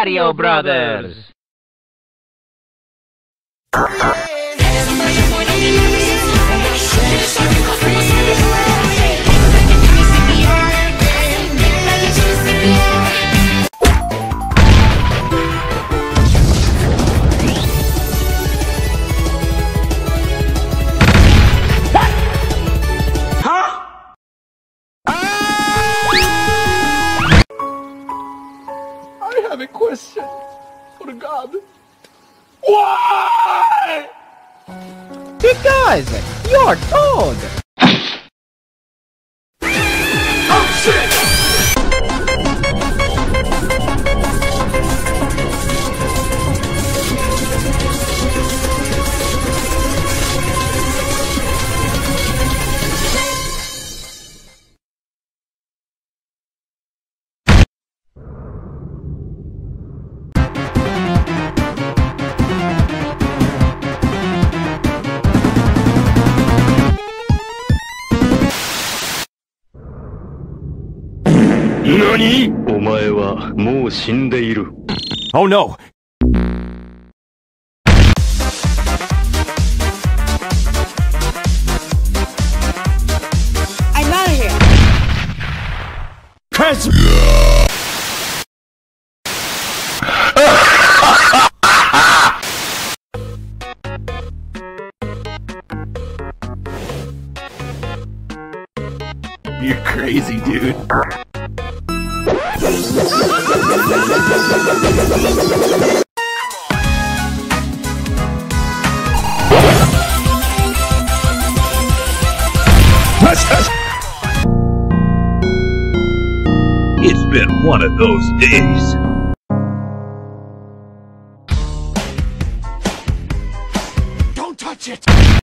Mario Brothers. I have a question for God. Why? Because you're told. Oh shit! NANI?! お前はもう死んでいる。 Oh no! I'm out of here! You're crazy, dude. It's been one of those days. Don't touch it!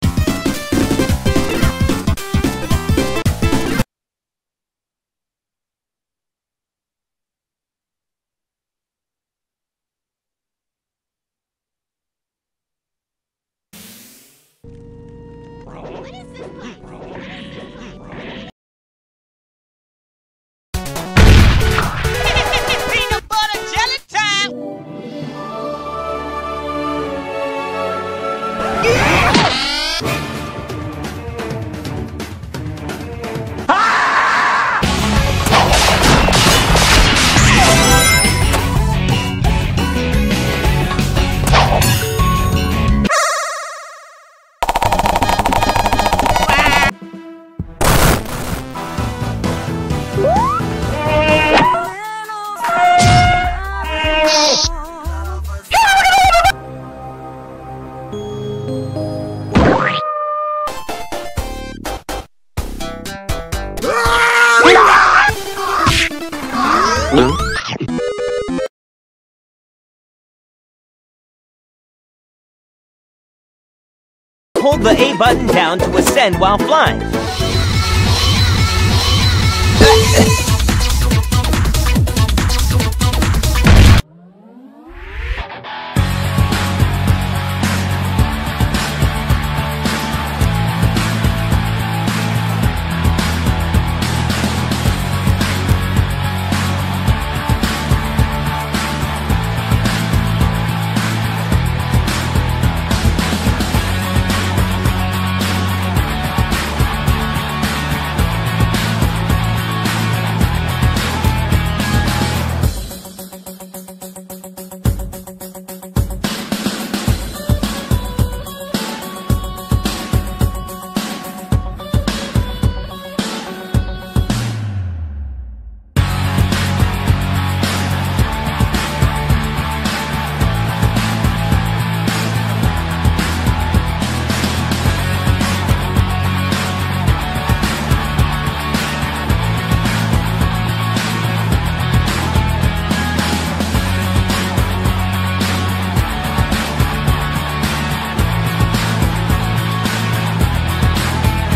Peanut butter jelly time! Hold the A button down to ascend while flying.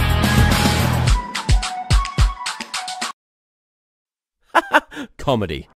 Comedy.